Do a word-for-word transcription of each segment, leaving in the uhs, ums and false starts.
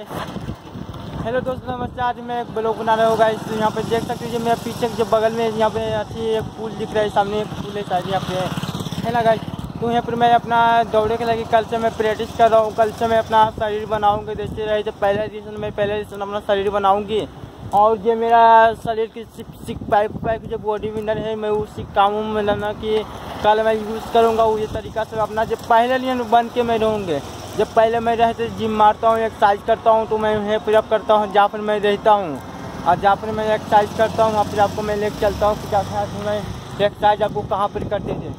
Hello दोस्तों, नमस्ते। आज मैं एक ब्लॉग बना रहा हूँ गाइस। यहाँ पे देख सकते हैं, मेरे पीछे जो बगल में यहाँ पे अच्छी एक पुल दिख रहा है, सामने एक पुल है शायद यहाँ पे, है ना गाइस। तो यहाँ पर मैं अपना दौड़े के लगे कल से मैं प्रैक्टिस कर रहा हूँ। कल से मैं अपना शरीर बनाऊँगी, जैसे रहे तो पहले दिन मैं पहले दिन अपना शरीर बनाऊँगी। और ये मेरा शरीर की सिक पैक पैक जो बॉडी बिल्डर है, मैं उसी कामों में लेना कि कल मैं यूज़ करूँगा उसी तरीक़ा से अपना जब पहले दिन बन के मैं रहूँगे। जब पहले मैं रहते जिम मारता हूँ, एक्सरसाइज करता हूँ, तो मैं वहीं पर अप करता हूँ जहाँ पर मैं रहता हूँ। और जहाँ पर मैं एक्सरसाइज करता हूँ वहाँ पर आपको मैं लेकर चलता हूँ कि जहाँ मैं एक्सरसाइज आपको कहाँ पर करते थे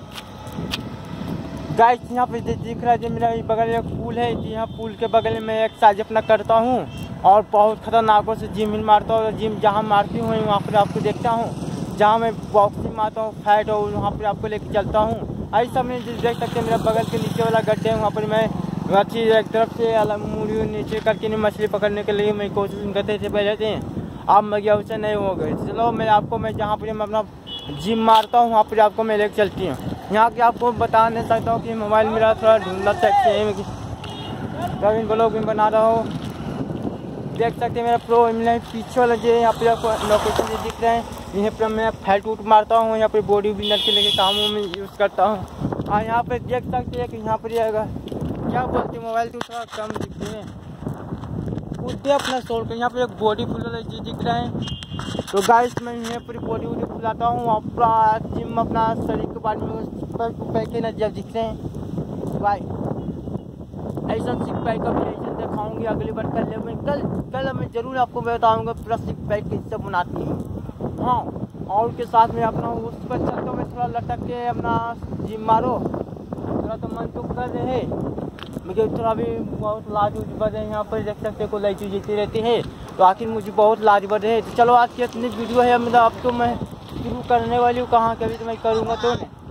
गाइस। यहाँ पर दिख रहा है जो मेरा बगल में एक पुल है, यहाँ पुल के बगल में मैं एक्सरसाइज अपना करता हूँ और बहुत खतरनाकों से जिम मारता हूँ। जिम जहाँ मारती हूँ वहाँ पर आपको देखता हूँ, जहाँ मैं बॉक्सिंग मारता हूँ फैट हो वहाँ पर आपको लेकर चलता हूँ। आई सब में देख सकते हैं मेरा बगल के नीचे वाला गड्ढे है, वहाँ पर मैं अच्छी एक तरफ से मुड़ी नीचे करके नहीं मछली पकड़ने के लिए मैं कोशिश करते थे पहले थे। अब मैं गया उससे नहीं हो गई। चलो मैं आपको मैं जहाँ पर मैं अपना जिम मारता हूँ वहाँ पर आपको मैं लेकर चलती हूँ। यहाँ के आपको बता नहीं सकता हूँ कि मोबाइल मेरा थोड़ा ढूंढना चाहिए, तभी ब्लॉग में बना रहा हूँ। देख सकते हैं मेरा प्रो मिला पीछे वाला जो यहाँ पे आपको लोकेशन जो दिख रहे हैं, यहाँ पे मैं फैट वूट मारता हूँ, यहाँ पे बॉडी बिल्डर के लिए कामों में यूज़ करता हूँ। और यहाँ पे देख सकते हैं कि यहाँ पर आएगा क्या बोलते हैं, मोबाइल तो थोड़ा कम दिखते हैं उठते अपना सोल के। यहाँ पे एक बॉडी बिल्डर जी दिख रहा है। तो गाइस मैं यहाँ पर बॉडी वॉडी फुलाता हूँ, अपना जिम अपना शरीर के बारे में पैके न जब दिख रहे हैं भाई। ऐसा सिक पैक का भी ऐसा दिखाऊंगी अगली बार। कल मैं कल कल मैं जरूर आपको बताऊंगा पूरा सिक पैक कैसे बनाती हूँ। हाँ, और के साथ में अपना उस पर चलता हूँ मैं थोड़ा लटक के अपना जिम मारो, थोड़ा तो मन तो कर रहे है मुझे, थोड़ा भी बहुत लाज उज बढ़ है। यहाँ पर देख सकते को लाइट जीती रहती है, तो आखिर मुझे बहुत लाज बढ़ है। तो चलो आज की इतनी वीडियो है, मतलब अब तो मैं शुरू करने वाली हूँ, कहाँ कभी तो मैं करूँगा तो